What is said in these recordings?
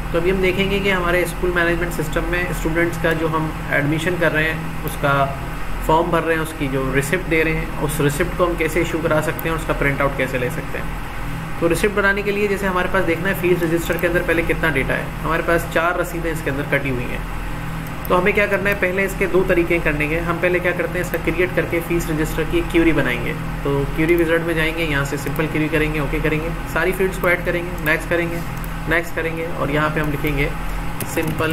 तो अभी हम देखेंगे कि हमारे स्कूल मैनेजमेंट सिस्टम में स्टूडेंट्स का जो हम एडमिशन कर रहे हैं उसका फॉर्म भर रहे हैं, उसकी जो रिसिप्ट दे रहे हैं, उस रिसिप्ट को हम कैसे इशू करा सकते हैं और उसका प्रिंट आउट कैसे ले सकते हैं। तो रिसिप्ट बनाने के लिए जैसे हमारे पास देखना है फीस रजिस्टर के अंदर पहले कितना डेटा है। हमारे पास 4 रसीदें इसके अंदर कटी हुई हैं। तो हमें क्या करना है, पहले इसके 2 तरीके करने हैं। हम पहले क्या करते हैं, इसका क्रिएट करके फीस रजिस्टर की एक क्यूरी बनाएंगे। तो क्यूरी विजार्ड में जाएंगे, यहाँ से सिंपल क्यूरी करेंगे, ओके करेंगे, सारी फील्ड्स को ऐड करेंगे, नेक्स्ट करेंगे, नेक्स्ट करेंगे और यहाँ पे हम लिखेंगे सिंपल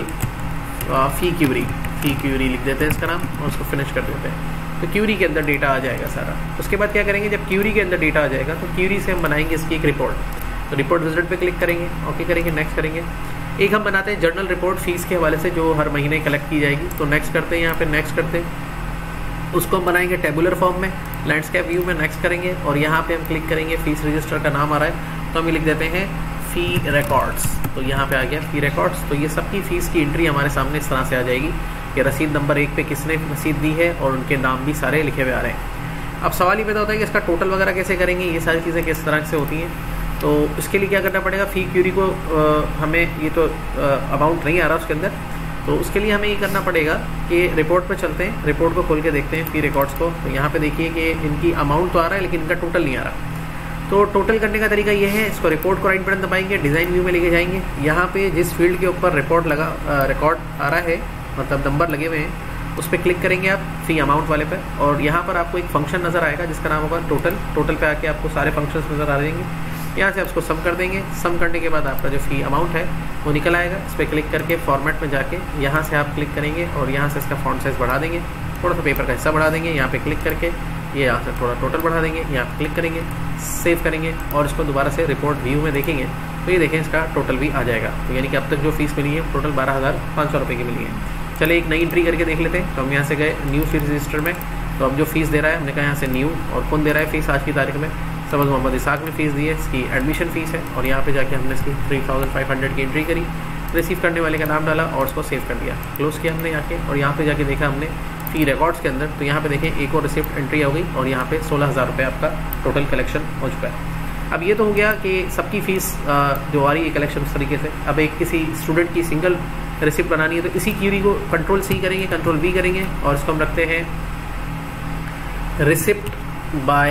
फी क्यूरी लिख देते हैं इसका नाम और उसको फिनिश कर देते हैं। तो क्यूरी के अंदर डेटा आ जाएगा सारा। उसके बाद क्या करेंगे, जब क्यूरी के अंदर डेटा आ जाएगा तो क्यूरी से हम बनाएंगे इसकी एक रिपोर्ट। तो रिपोर्ट विजिट पे क्लिक करेंगे, ओके करेंगे, नेक्स्ट करेंगे। एक हम बनाते हैं जर्नल रिपोर्ट फीस के हवाले से जो हर महीने कलेक्ट की जाएगी। तो नेक्स्ट करते हैं, यहाँ पे नेक्स्ट करते हैं, उसको हम बनाएंगे टेबुलर फॉर्म में, लैंडस्केप व्यू में, नेक्स्ट करेंगे और यहाँ पे हम क्लिक करेंगे, फीस रजिस्टर का नाम आ रहा है तो हम लिख देते हैं फ़ी रिकॉर्ड्स। तो यहाँ पे आ गया फ़ी रिकॉर्ड्स। तो ये सबकी फ़ीस की एंट्री हमारे सामने इस तरह से आ जाएगी कि रसीद नंबर 1 पे किसने रसीद दी है और उनके नाम भी सारे लिखे हुए आ रहे हैं। अब सवाल ये पैदा होता है कि इसका टोटल वगैरह कैसे करेंगे, ये सारी चीज़ें किस तरह से होती हैं। तो इसके लिए क्या करना पड़ेगा, फ़ी क्यूरी को हमें ये तो अमाउंट नहीं आ रहा उसके अंदर, तो उसके लिए हमें ये करना पड़ेगा कि रिपोर्ट पे चलते हैं, रिपोर्ट को खोल के देखते हैं फ़ी रिकॉर्ड्स को। तो यहाँ पे देखिए कि इनकी अमाउंट तो आ रहा है लेकिन इनका टोटल नहीं आ रहा। तो टोटल करने का तरीका ये है, इसको रिपोर्ट को राइट बटन दबाएंगे, डिज़ाइन व्यू में लेके जाएंगे, यहाँ पे जिस फील्ड के ऊपर रिकॉर्ड आ रहा है, मतलब नंबर लगे हुए हैं, उस पर क्लिक करेंगे आप फ़ी अमाउंट वाले पर और यहाँ पर आपको एक फंक्शन नज़र आएगा जिसका नाम होगा टोटल पे आके आपको सारे फंक्शंस नज़र आ जाएंगे। यहाँ से आप उसको सम कर देंगे, सम करने के बाद आपका जो फ़ी अमाउंट है वो निकल आएगा। इस पर क्लिक करके फॉर्मेट में जाके यहाँ से आप क्लिक करेंगे और यहाँ से इसका फॉन्ट साइज़ बढ़ा देंगे, थोड़ा सा पेपर का हिस्सा बढ़ा देंगे, यहाँ पे क्लिक करके ये यहाँ से थोड़ा टोटल बढ़ा देंगे, यहाँ पे क्लिक करेंगे, सेव करेंगे और इसको दोबारा से रिपोर्ट व्यू में देखेंगे तो ये देखें इसका टोटल भी आ जाएगा। तो यानी कि अब तक जो फीस मिली है टोटल 12,500 रुपये की मिली है। चलिए एक नई एंट्री करके देख लेते हैं। तो हम यहाँ से गए न्यू फीस रजिस्टर में, तो अब जो फीस दे रहा है हमने कहा यहाँ से न्यू, और कौन दे रहा है फीस आज की तारीख में, सबज मोहम्मद इसाक ने फ़ीस दी है, इसकी एडमिशन फ़ीस है और यहाँ पे जाके हमने इसकी 3,500 की एंट्री करी, रिसीव करने वाले का नाम डाला और उसको सेव कर दिया, क्लोज़ किया हमने यहाँ के। और यहाँ पे जाके देखा हमने फ़ी रिकॉर्ड्स के अंदर, तो यहाँ पे देखें एक और रिसिप्ट एंट्री हो गई और यहाँ पे 16,000 रुपये आपका टोटल कलेक्शन हो चुका है। अब ये तो हो गया कि सबकी फ़ीस जो आ रही है कलेक्शन उस तरीके से। अब एक किसी स्टूडेंट की सिंगल रिसिप्ट बनानी है तो इसी क्यूरी को कंट्रोल C करेंगे, कंट्रोल V करेंगे और इसको हम रखते हैं रिसिप्ट बाय,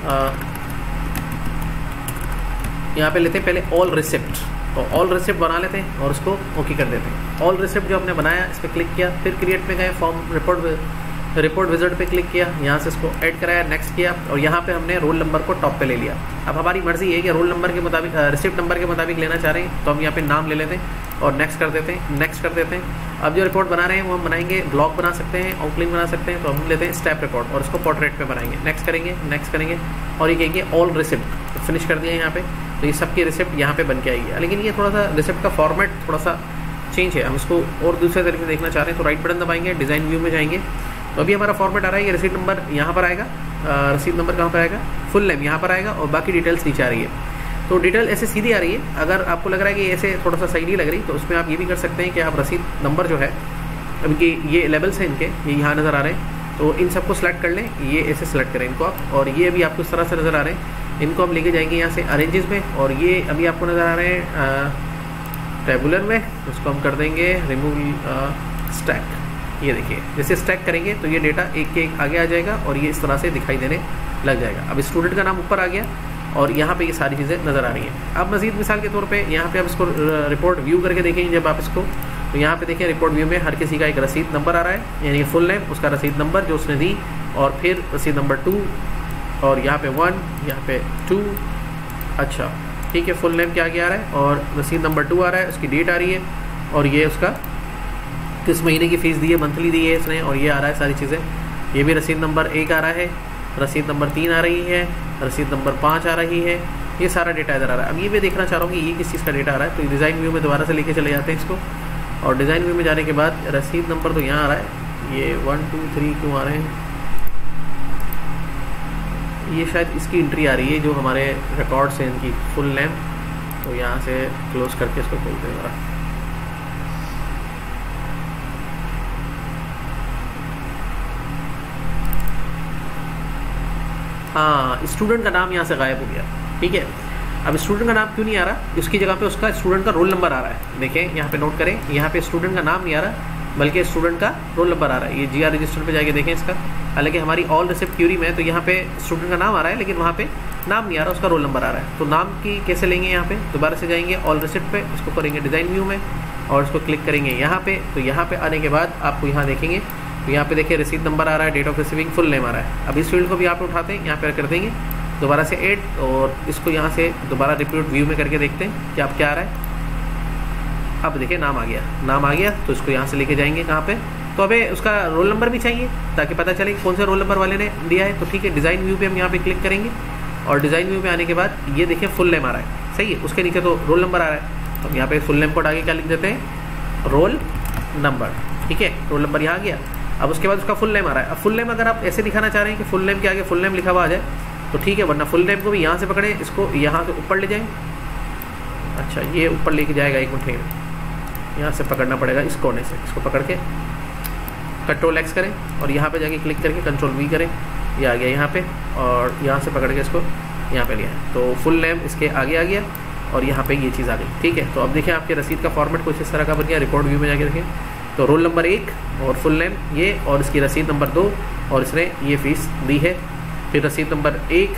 यहाँ पे लेते हैं पहले ऑल रिसिप्ट। तो ऑल रिसिप्ट बना लेते हैं और उसको ओके कर देते हैं। ऑल रिसिप्ट जो हमने बनाया इस पर क्लिक किया, फिर क्रिएट में गए, फॉर्म रिपोर्ट विजिट पे क्लिक किया, यहाँ से इसको ऐड कराया, नेक्स्ट किया और यहाँ पे हमने रोल नंबर को टॉप पे ले लिया। अब हमारी मर्जी है कि रोल नंबर के मुताबिक रिसिप्ट नंबर के मुताबिक लेना चाह रहे हैं तो हम यहाँ पे नाम ले लेते हैं और नेक्स्ट कर देते हैं, नेक्स्ट कर देते हैं। अब जो रिपोर्ट बना रहे हैं वो हम बनाएंगे, ब्लॉक बना सकते हैं, आउटलाइन बना सकते हैं, तो हम लेते हैं स्टेप रिपोर्ट और इसको पोर्ट्रेट पे बनाएंगे, नेक्स्ट करेंगे, नेक्स्ट करेंगे और ये कहेंगे ऑल रिसिप्ट, फिनिश कर दिया यहाँ पे। तो ये सबकी रिसिप्ट यहाँ पे बन के आई है, लेकिन ये थोड़ा सा रिसिप्ट का फॉर्मेट थोड़ा सा चेंज है, हम इसको और दूसरे तरीके से देखना चाह रहे हैं। तो राइट बटन दबाएंगे, डिज़ाइन व्यू में जाएंगे, तो अभी हमारा फॉर्मेट आ रहा है, ये रसीद नंबर यहाँ पर आएगा, रसीद नंबर कहाँ पर आएगा, फुल नेम यहाँ पर आएगा और बाकी डिटेल्स नीचे आ रही है। तो डिटेल ऐसे सीधी आ रही है। अगर आपको लग रहा है कि ऐसे थोड़ा सा सही नहीं लग रही तो उसमें आप ये भी कर सकते हैं कि आप रसीद नंबर जो है, इनके ये लेवल्स हैं इनके, ये यहाँ नज़र आ रहे हैं, तो इन सबको सेलेक्ट कर लें, ये ऐसे सेलेक्ट करें इनको आप, और ये अभी आपको इस तरह से नज़र आ रहे हैं, इनको हम लेके जाएंगे यहाँ से अरेंजेस में और ये अभी आपको नज़र आ रहे हैं टेबुलर में, उसको हम कर देंगे रिमूव स्टैक। ये देखिए जैसे स्टैक करेंगे तो ये डेटा एक के एक आगे आ जाएगा और ये इस तरह से दिखाई देने लग जाएगा। अब स्टूडेंट का नाम ऊपर आ गया और यहाँ पे ये सारी चीज़ें नज़र आ रही हैं। अब मज़ीद मिसाल के तौर पे यहाँ पे आप इसको रिपोर्ट व्यू करके देखेंगे, जब आप इसको, तो यहाँ पे देखें रिपोर्ट व्यू में हर किसी का एक रसीद नंबर आ रहा है, यानी फुल नेम, उसका रसीद नंबर जो उसने दी और फिर रसीद नंबर 2 और यहाँ पे 1, यहाँ पे 2, अच्छा ठीक है, फुल नेम क्या आगे आ रहा है और रसीद नंबर 2 आ रहा है, उसकी डेट आ रही है और ये उसका किस महीने की फ़ीस दी है, मंथली दी है इसने, और ये आ रहा है सारी चीज़ें। ये भी रसीद नंबर 1 आ रहा है, रसीद नंबर 3 आ रही है, रसीद नंबर 5 आ रही है, ये सारा डेटा इधर आ रहा है। अब ये मैं देखना चाह रहा हूँ कि ये किस चीज़ का डेटा आ रहा है, तो डिज़ाइन व्यू में दोबारा से लेके चले जाते हैं इसको और डिज़ाइन व्यू में जाने के बाद रसीद नंबर तो यहाँ आ रहा है, ये 1 2 3 क्यों आ रहे हैं, ये शायद इसकी एंट्री आ रही है जो हमारे रिकॉर्ड्स हैं इनकी फुल नेम। तो यहाँ से क्लोज करके इसको खोलते हैं ज़रा, हाँ स्टूडेंट का नाम यहाँ से गायब हो गया, ठीक है। अब स्टूडेंट का नाम क्यों नहीं आ रहा, उसकी जगह पे उसका स्टूडेंट का रोल नंबर आ रहा है। देखें यहाँ पे नोट करें, यहाँ पे स्टूडेंट का नाम नहीं आ रहा बल्कि स्टूडेंट का रोल नंबर आ रहा है। ये जीआर रजिस्टर पे जाके देखें इसका, हालांकि हमारी ऑल रिसिप्ट क्यूरी में है तो यहाँ पे स्टूडेंट का नाम आ रहा है लेकिन वहाँ पे नाम नहीं आ रहा, उसका रोल नंबर आ रहा है। तो नाम की कैसे लेंगे, यहाँ पे दोबारा से जाएंगे ऑल रिसिप्ट पे, इसको करेंगे डिज़ाइन व्यू में और इसको क्लिक करेंगे यहाँ पे। तो यहाँ पे आने के बाद आपको यहाँ देखेंगे तो यहाँ पे देखिए रसीद नंबर आ रहा है, date of receiving, full name आ रहा है। अब इस फील्ड को भी आप उठाते हैं, यहाँ पर कर देंगे दोबारा से ऐड और इसको यहाँ से दोबारा रिपीट व्यू में करके देखते हैं कि आप क्या आ रहा है। अब देखिए नाम आ गया तो इसको यहाँ से लेके जाएंगे कहाँ पे, तो अबे उसका रोल नंबर भी चाहिए ताकि पता चले कौन से रोल नंबर वाले ने दिया है। तो ठीक है, डिज़ाइन व्यू पे हम यहाँ पे क्लिक करेंगे और डिज़ाइन व्यू पे आने के बाद ये देखिए फुल नेम आ रहा है, सही है, उसके नीचे तो रोल नंबर आ रहा है। तो हम यहाँ पे फुल नेम को आगे क्या लिख देते हैं, रोल नंबर, ठीक है, रोल नंबर यहाँ आ गया। अब उसके बाद उसका फुल नेम आ रहा है। अब फुल नेम अगर आप ऐसे दिखाना चाह रहे हैं कि फुल नेम के आगे फुल नेम लिखा हुआ आ जाए तो ठीक है, वरना फुल नेम को भी यहाँ से पकड़े, इसको यहाँ से ऊपर ले जाएँ। अच्छा ये ऊपर लेके जाएगा, एक मिनट यहाँ से पकड़ना पड़ेगा इस कोने से, इसको पकड़ के कंट्रोल एक्स करें और यहाँ पे जाके क्लिक करके कंट्रोल वी करें, ये आ गया यहाँ पे और यहाँ से पकड़ के इसको यहाँ पे लिया है। तो फुल नेम इसके आगे आ गया और यहाँ पे ये चीज़ आ गई, ठीक है। तो अब देखें आपके रसीद का फॉर्मेट कुछ इस तरह का बन गया। रिकॉर्ड व्यू में जाके देखें तो रोल नंबर 1 और फुल नेम ये और इसकी रसीद नंबर 2 और इसने ये फीस दी है। फिर रसीद नंबर 1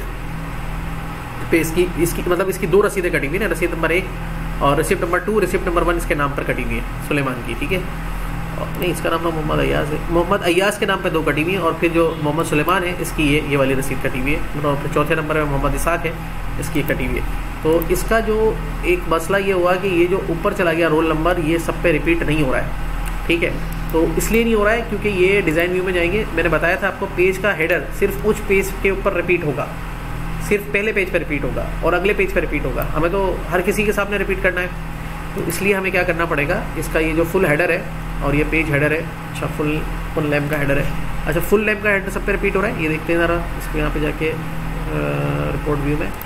पे इसकी मतलब इसकी 2 रसीदें कटी हुई ना, रसीद नंबर 1 और रिसिप्ट नंबर 2, रिसिप्ट नंबर 1 इसके नाम पर कटी हुई है सुलेमान की, ठीक है। नहीं इसका नाम ना मोहम्मद अय्याज है, मोहम्मद अय्याज के नाम पे 2 कटी हुई है और फिर जो मोहम्मद सुलेमान है इसकी ये वाली रसीद कटी हुई है। और फिर चौथे नंबर में मोहम्मद इसाक है, इसकी कटी हुई है। तो इसका जो एक मसला ये हुआ कि ये जो ऊपर चला गया रोल नंबर ये सब पे रिपीट नहीं हो रहा है, ठीक है। तो इसलिए नहीं हो रहा है क्योंकि ये डिज़ाइन व्यू में जाएंगे, मैंने बताया था आपको पेज का हेडर सिर्फ उस पेज के ऊपर रिपीट होगा, सिर्फ पहले पेज पर रिपीट होगा और अगले पेज पर रिपीट होगा। हमें तो हर किसी के सामने रिपीट करना है, तो इसलिए हमें क्या करना पड़ेगा, इसका ये जो फुल हेडर है और ये पेज हेडर है, अच्छा फुल नेम का हेडर है, अच्छा फुल नेम का हेडर सब पे रिपीट हो रहा है। ये देखते हैं ज़रा, इसको यहाँ पे जाके रिपोर्ट व्यू में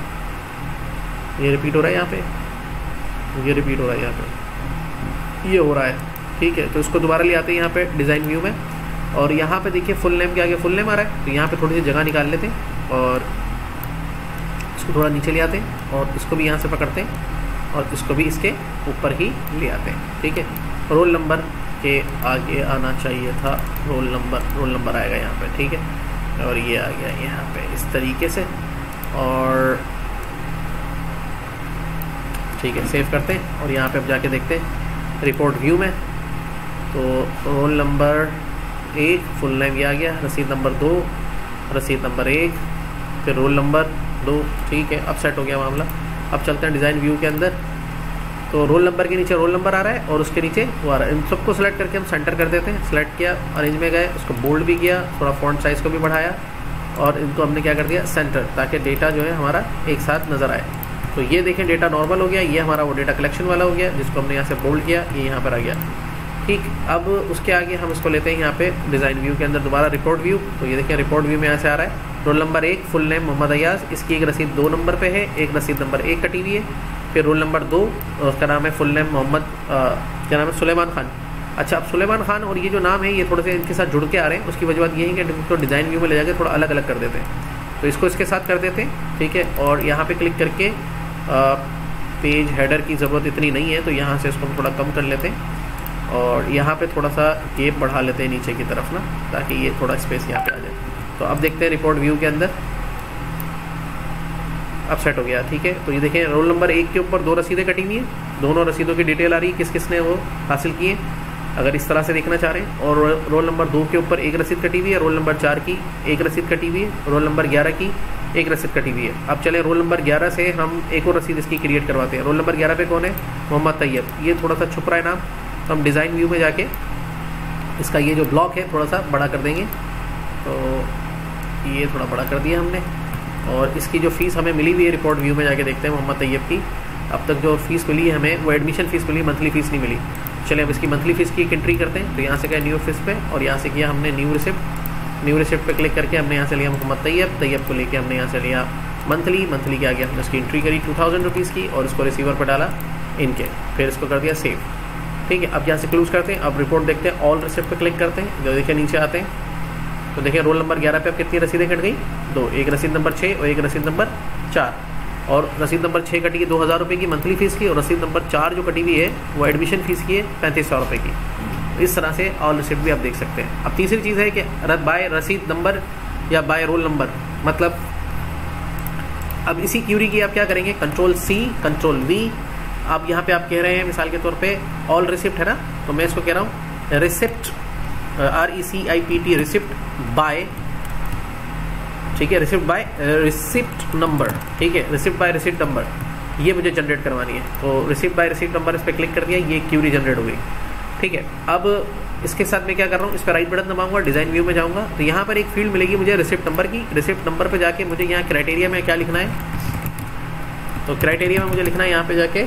ये रिपीट हो रहा है, यहाँ पे ये रिपीट हो रहा है, यहाँ पे ये हो रहा है, ठीक है। तो इसको दोबारा ले आते हैं यहाँ पे डिज़ाइन व्यू में और यहाँ पे देखिए फुल नेम के आगे फुल नेम आ रहा है। तो यहाँ पे थोड़ी सी जगह निकाल लेते हैं और इसको थोड़ा नीचे ले आते हैं और इसको भी यहाँ से पकड़ते हैं और इसको भी इसके ऊपर ही ले आते हैं, ठीक है। रोल नंबर के आगे आना चाहिए था, रोल नंबर आएगा यहाँ पे, ठीक है। और ये आ गया यहाँ पे इस तरीके से और ठीक है, सेव करते हैं और यहाँ पे अब जाके देखते हैं रिपोर्ट व्यू में। तो रोल नंबर 1 फुल नेम ये आ गया, रसीद नंबर 2, रसीद नंबर 1, फिर रोल नंबर 2, ठीक है। अब सेट हो गया मामला। अब चलते हैं डिज़ाइन व्यू के अंदर। तो रोल नंबर के नीचे रोल नंबर आ रहा है और उसके नीचे वो आ रहा है। इन सबको सेलेक्ट करके हम सेंटर कर देते हैं। सेलेक्ट किया, अरेंज में गए, उसको बोल्ड भी किया, थोड़ा फॉन्ट साइज़ को भी बढ़ाया और इनको हमने क्या कर दिया सेंटर, ताकि डेटा जो है हमारा एक साथ नज़र आए। तो ये देखें डेटा नॉर्मल हो गया, ये हमारा वो डेटा कलेक्शन वाला हो गया जिसको हमने यहाँ से बोल्ड किया, ये यहाँ पर आ गया, ठीक। अब उसके आगे हम इसको लेते हैं यहाँ पे डिज़ाइन व्यू के अंदर दोबारा रिपोर्ट व्यू। तो ये देखिए रिपोर्ट व्यू में यहाँ से आ रहा है roll number 1 full name Mohammad Ayyaz, इसकी एक रसीद 2 नंबर पे है, एक रसीद नंबर 1 कटी हुई है। फिर रोल नंबर 2 उसका नाम है फुल नेम मोहम्मद क्या नाम है सुलेमान खान। अच्छा, अब सुलेमान खान और ये जो नाम है ये थोड़े से इनके साथ जुड़ के आ रहे हैं। उसकी वजह ये है कि इनको डिज़ाइन व्यू में ले जाकर थोड़ा अलग अलग कर देते हैं। तो इसको इसके साथ कर देते हैं, ठीक है। और यहाँ पे क्लिक करके पेज हेडर की ज़रूरत इतनी नहीं है तो यहाँ से इसको हम थोड़ा कम कर लेते हैं और यहाँ पे थोड़ा सा गेप बढ़ा लेते हैं नीचे की तरफ ना, ताकि ये थोड़ा स्पेस यहाँ पे आ जाए। तो अब देखते हैं रिपोर्ट व्यू के अंदर, अब सेट हो गया, ठीक है। तो ये देखें रोल नंबर 1 के ऊपर 2 रसीदें कटी हुई हैं, दोनों रसीदों की डिटेल आ रही है किस किस ने वो हासिल की है, अगर इस तरह से देखना चाह रहे हैं। और रोल नंबर 2 के ऊपर 1 रसीद कटी हुई है, रोल नंबर 4 की 1 रसीद कटी हुई है, रोल नंबर 11 की 1 रसीद कटी हुई है। अब चले रोल नंबर 11 से हम एक और रसीद इसकी क्रिएट करवाते हैं। रोल नंबर 11 पे कौन है, मोहम्मद तैयब, ये थोड़ा सा छुप रहा है नाम, तो हम डिज़ाइन व्यू में जाके इसका ये जो ब्लॉक है थोड़ा सा बड़ा कर देंगे। तो ये थोड़ा बड़ा कर दिया हमने और इसकी जो फ़ीस हमें मिली हुई है रिपोर्ट व्यू में जाके देखते हैं मोहम्मद तैयब की। अब तक जो फ़ीस मिली है हमें वो एडमिशन फ़ीस मिली, मंथली फ़ीस नहीं मिली। चलिए अब इसकी मंथली फ़ीस की एक एंट्री करते हैं। तो यहाँ से गए न्यू फीस पे और यहाँ से किया हमने न्यू रिसिप्ट पे क्लिक करके हमने यहाँ से लिया मोहम्मद तैयब को लेके हमने यहाँ से लिया मंथली के आगे हमने उसकी एंट्री करी 2000 रुपीज़ की और इसको रिसीवर पर डाला इनके, फिर इसको कर दिया सेव, ठीक है। अब यहाँ से क्लोज करते हैं। अब रिपोर्ट देखते हैं, ऑल रिसिप्ट पे क्लिक करते हैं, जो देखिए नीचे आते हैं तो देखिए रोल नंबर 11 पे अब कितनी रसीदें कट गई, 2, एक रसीद नंबर 6 और एक रसीद नंबर 4। और रसीद नंबर 6 कटी है 2000 रुपये की मंथली फ़ीस की, और रसीद नंबर 4 जो कटी हुई है वो एडमिशन फ़ीस की है 3500 रुपये की। इस तरह से ऑल रिसिप्ट भी आप देख सकते हैं। अब तीसरी चीज़ है कि बाय रसीद नंबर या बाय रोल नंबर, मतलब अब इसी क्यूरी की आप क्या करेंगे, Ctrl+C Ctrl+V। अब यहाँ पे आप कह रहे हैं मिसाल के तौर पे ऑल रिसिप्ट है ना, तो मैं इसको कह रहा हूँ रिसिप्ट RECIPT रिसिप्ट बाय, ठीक है, रिसिप्ट बाय रिसिप्ट नंबर, ठीक है, रिसिप्ट बाय रिसिप्ट नंबर, ये मुझे जनरेट करवानी है। तो रिसिप्ट बाय रिसिप्ट नंबर इस पर क्लिक कर दिया, ये क्यूरी जनरेट हो गई, ठीक है। अब इसके साथ मैं क्या कर रहा हूँ, इस पर राइट बटन दबाऊंगा, डिज़ाइन व्यू में जाऊँगा, तो यहाँ पर एक फील्ड मिलेगी मुझे रिसिप्ट नंबर की। रिसिप्ट नंबर पे जाके मुझे यहाँ क्राइटेरिया में क्या लिखना है, तो क्राइटेरिया में मुझे लिखना है यहाँ पे जाके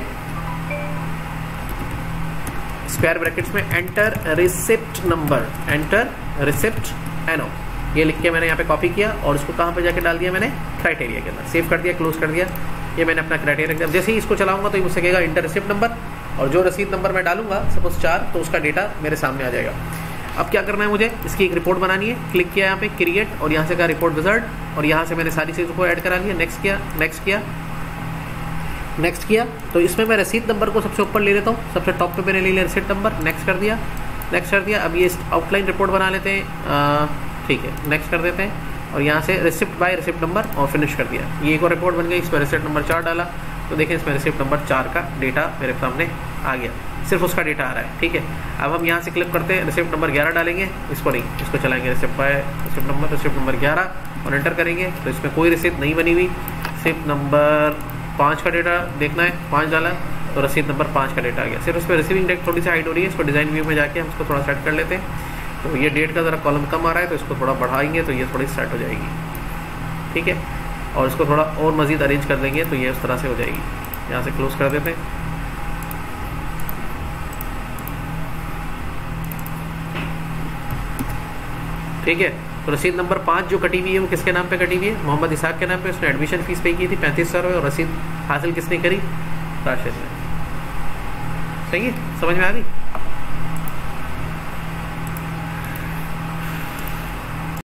स्क्वायर ब्रैकेट्स में enter receipt number, enter receipt NO, ये लिख के मैंने यहाँ पे कॉपी किया और इसको कहाँ पे जाके डाल दिया मैंने, क्राइटेरिया के अंदर। सेव कर दिया, क्लोज कर दिया, ये मैंने अपना क्राइटेरिया कर दिया। जैसे ही इसको चलाऊंगा तो ये मुझसे कहेगा इंटर रिसिप्ट नंबर, और जो रसीद नंबर मैं डालूंगा सपोज 4, तो उसका डेटा मेरे सामने आ जाएगा। अब क्या करना है मुझे, इसकी एक रिपोर्ट बनानी है। क्लिक किया यहाँ पे क्रिएट, और यहाँ से कहा रिपोर्ट विजार्ड, और यहाँ से मैंने सारी चीज़ों को ऐड करा लिया। नेक्स्ट किया, नेक्स्ट किया, नेक्स्ट किया। तो इसमें मैं रसीद नंबर को सबसे ऊपर ले लेता हूँ, सबसे टॉप पे मैंने ले लिया रसीद नंबर, नेक्स्ट कर दिया, नेक्स्ट कर दिया। अब ये आउटलाइन रिपोर्ट बना लेते हैं, ठीक है, नेक्स्ट कर देते हैं, और यहाँ से रिसिप्ट बाय रिसिप्ट नंबर और फिनिश कर दिया। ये एक और रिपोर्ट बन गई, इस पर रिसिप्ट नंबर 4 डाला, तो देखें इसमें रिसिप्ट नंबर 4 का डेटा मेरे सामने आ गया, सिर्फ उसका डेटा आ रहा है, ठीक है। अब हम यहाँ से क्लिक करते हैं, रिसिप्ट नंबर 11 डालेंगे, इसको नहीं, इसको चलाएंगे रिसिप्ट बाय रिसिप्ट नंबर 11 और एंटर करेंगे, तो इसमें कोई रिसिप्ट नहीं बनी हुई। रिसिप्ट नंबर 5 का डेटा देखना है, 5 डाला तो रसीद नंबर 5 का डेटा आ गया। सिर्फ उस पर रिसीविंग डेट थोड़ी सी हाइड हो रही है, इसको डिज़ाइन व्यू में जाके हम इसको थोड़ा सेट कर लेते हैं। तो ये डेट का ज़रा कॉलम कम आ रहा है, तो इसको थोड़ा बढ़ाएंगे तो ये थोड़ी सेट हो जाएगी, ठीक है। और इसको थोड़ा और मज़ीद अरेंज कर देंगे तो ये उस तरह से हो जाएगी। यहाँ से क्लोज कर देते हैं, ठीक है। तो रसीद नंबर 5 जो कटी हुई है वो किसके नाम पे कटी हुई है, मोहम्मद इसाक के नाम पे। उसने एडमिशन फीस पे की थी 3500 रुपये, और रसीद हासिल किसने करी, राशिद ने। सही है, समझ में आ गई।